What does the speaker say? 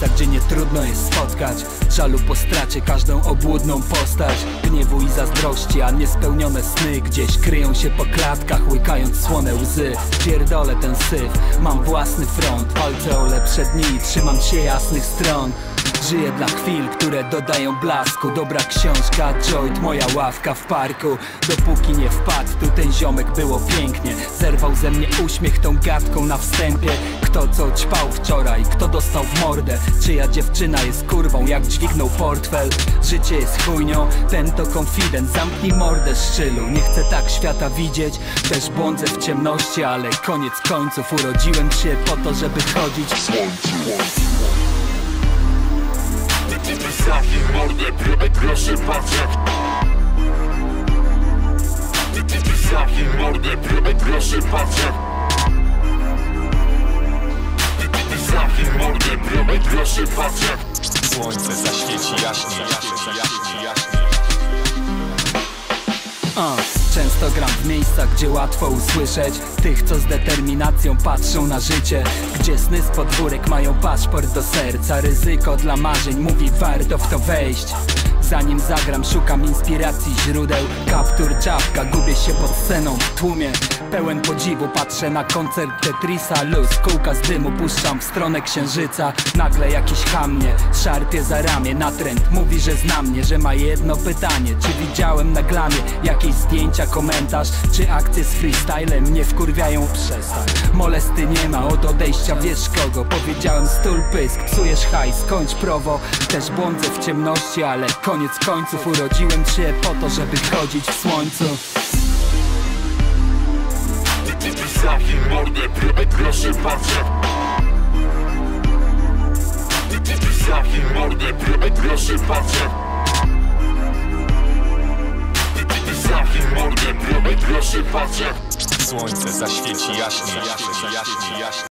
miejsca, gdzie nie trudno jest spotkać żalu po stracie, każdą obłudną postać gniewu i zazdrości, a niespełnione sny gdzieś kryją się po klatkach, łykając słone łzy. Pierdolę ten syf, mam własny front, walczę o lepsze dni, trzymam się jasnych stron. Żyję dla chwil, które dodają blasku. Dobra książka, joint, moja ławka w parku. Dopóki nie wpadł, tu ten ziomek, było pięknie. Zerwał ze mnie uśmiech tą gadką na wstępie. Kto co ćpał wczoraj, kto dostał w mordę. Czyja dziewczyna jest kurwą, jak dźwignął portfel. Życie jest chujnią, ten to konfident. Zamknij mordę, szczylu, nie chcę tak świata widzieć. Też błądzę w ciemności, ale koniec końców urodziłem się po to, żeby chodzić w słońcu. Zamknij mordę, proszę patrz jak... Zamknij mordę, proszę patrz jak... Zamknij mordę, proszę patrz jak... Słońce zaświeci jaśniej. Często gram w miejscach, gdzie łatwo usłyszeć tych, co z determinacją patrzą na życie. Gdzie sny z podwórek mają paszport do serca. Ryzyko dla marzeń mówi, warto w to wejść. Zanim zagram, szukam inspiracji źródeł. Kaptur, czapka, gubię się pod sceną w tłumie. Pełen podziwu patrzę na koncert Tetrisa. Luz, kółka z dymu puszczam w stronę księżyca. Nagle jakiś cham mnie szarpie za ramię. Natręt mówi, że zna mnie, że ma jedno pytanie: czy widziałem na glamie jakieś zdjęcia, komentarz? Czy akcje z freestylem mnie wkurwiają? Przestań, molesty nie ma, od odejścia wiesz kogo. Powiedziałem stul pysk, psujesz hajs, skończ prowo. Też błądzę w ciemności, ale koniec końców urodziłem się po to, żeby chodzić w słońcu. Zamknij mordę, proszę patrz jak... Zamknij mordę, proszę patrz jak... Zamknij mordę, proszę patrz jak... Słońce zaświeci jaśniej.